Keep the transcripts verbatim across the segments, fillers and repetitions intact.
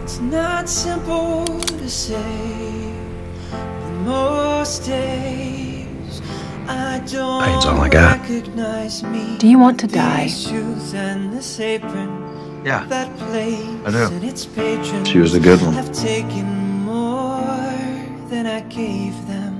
It's not simple to say. Most days I don't Pain's all I got. recognize me. Do you want to die? Yeah, That I do. and its patrons She was a good one. have taken more than I gave them.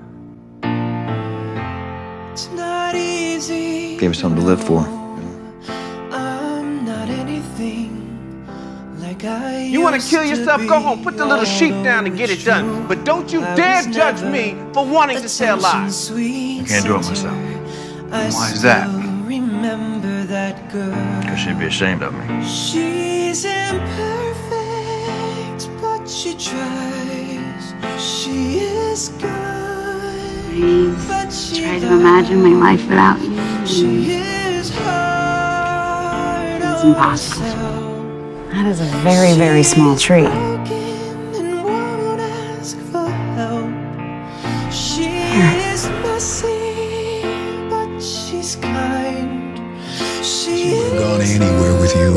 It's not easy. Gave me something to live for. I'm not anything like I You want to used kill yourself? be. Go home, put the little sheep down and get it done. But don't you dare judge me for wanting to tell lies. I can't do it myself. Why is that? Remember that girl. Because she'd be ashamed of me. She's imperfect, but she tries. She is good, but she Try to imagine my life without you. She is hard. It's impossible. That is a very, very small tree. And won't ask for help. She is messy, but she's kind. She wouldn't have gone anywhere with you.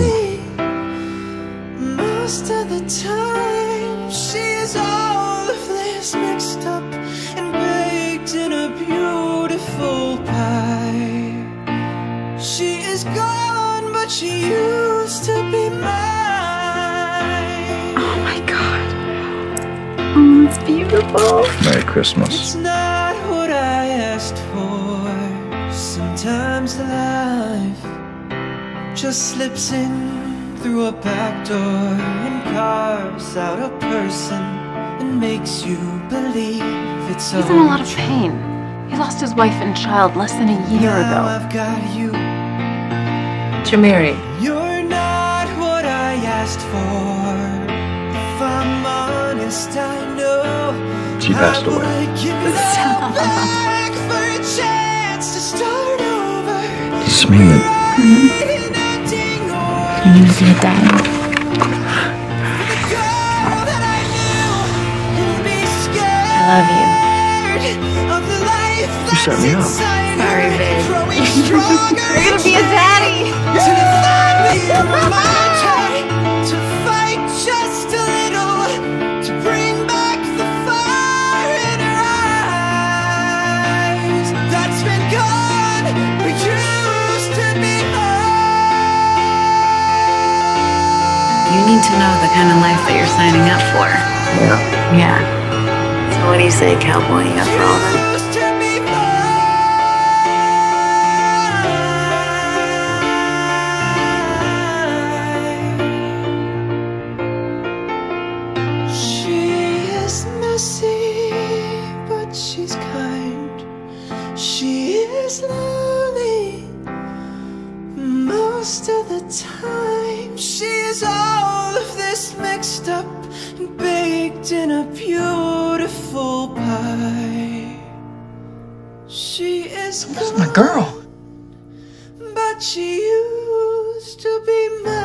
Most of the time, she's all of this mixed up and baked in a beautiful pie. She is gone, but she used to be mine. Oh my God. Oh, it's beautiful. Merry Christmas. It's not what I asked for. Sometimes life just slips in through a back door and carves out a person and makes you believe it's all He's in a lot of true. pain. He lost his wife and child less than a year Now ago. I've got you. Jamiri. You're not what I asked for. If I'm honest, I know She passed I away. would give it all back for a chance to start over. Does this mean that You need to be a dad. I love you. you set me up? Sorry, babe. You're gonna be a daddy. To fight just a little, to bring back the fire in her eyes that's been gone. We used to be home. You need to know the kind of life that you're signing up for. Yeah. Yeah. So what do you say, cowboy? You up for all that? Used to be mine. She is messy, but she's kind. She is lonely most of the time. She is all of this mixed up and baked in a beautiful pie. She is That's my girl. but she used to be mine.